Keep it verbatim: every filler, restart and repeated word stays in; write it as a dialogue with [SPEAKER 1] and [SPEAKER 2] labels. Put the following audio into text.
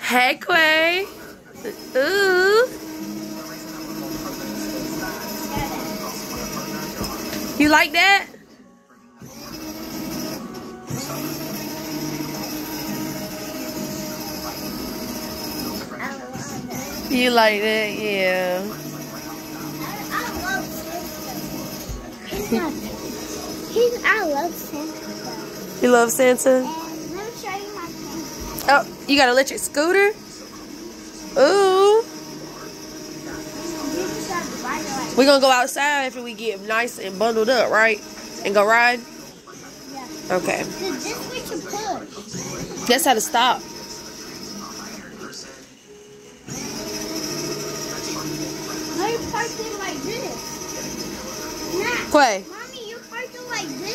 [SPEAKER 1] Hey, Quay. Ooh. You like that? You like that? Yeah.
[SPEAKER 2] He's not. He's. I love Santa.
[SPEAKER 1] You love Santa?
[SPEAKER 2] And let me show you my Santa.
[SPEAKER 1] Oh, you got an electric scooter? Ooh. We're gonna go outside after we get nice and bundled up, right? And go ride?
[SPEAKER 2] Yeah.
[SPEAKER 1] Okay.
[SPEAKER 2] This we should push.
[SPEAKER 1] That's how to stop.
[SPEAKER 2] Why you parked it like this? Nah.
[SPEAKER 1] Quay.
[SPEAKER 2] Mommy, you parked it like this.